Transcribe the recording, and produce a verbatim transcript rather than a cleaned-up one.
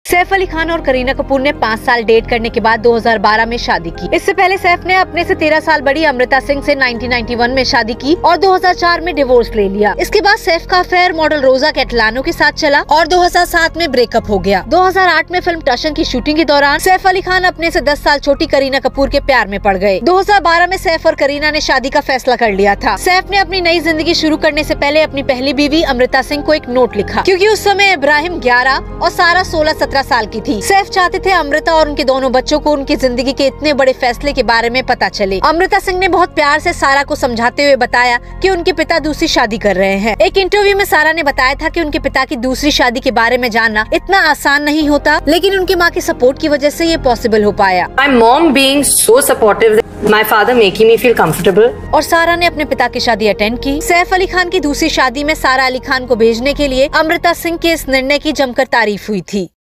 सैफ अली खान और करीना कपूर ने पाँच साल डेट करने के बाद दो हज़ार बारह में शादी की। इससे पहले सैफ ने अपने से तेरह साल बड़ी अमृता सिंह से उन्नीस सौ इक्यानवे में शादी की और दो हज़ार चार में डिवोर्स ले लिया। इसके बाद सैफ का अफेयर मॉडल रोजा कैटलानो के साथ चला और दो हज़ार सात में ब्रेकअप हो गया। दो हज़ार आठ में फिल्म टशन की शूटिंग के दौरान सैफ अली खान अपने से दस साल छोटी करीना कपूर के प्यार में पड़ गए। दो हज़ार बारह में सैफ और करीना ने शादी का फैसला कर लिया था। सैफ ने अपनी नई जिंदगी शुरू करने से पहले अपनी पहली बीवी अमृता सिंह को एक नोट लिखा, क्योंकि उस समय इब्राहिम ग्यारह और सारा सोलह सत्रह साल की थी। सैफ चाहते थे अमृता और उनके दोनों बच्चों को उनकी जिंदगी के इतने बड़े फैसले के बारे में पता चले। अमृता सिंह ने बहुत प्यार से सारा को समझाते हुए बताया कि उनके पिता दूसरी शादी कर रहे हैं। एक इंटरव्यू में सारा ने बताया था कि उनके पिता की दूसरी शादी के बारे में जानना इतना आसान नहीं होता, लेकिन उनकी माँ के सपोर्ट की वजह से ये पॉसिबल हो पाया। My mom being so supportive, my father making me feel comfortable. और सारा ने अपने पिता की शादी अटेंड की। सैफ अली खान की दूसरी शादी में सारा अली खान को भेजने के लिए अमृता सिंह के इस निर्णय की जमकर तारीफ हुई थी।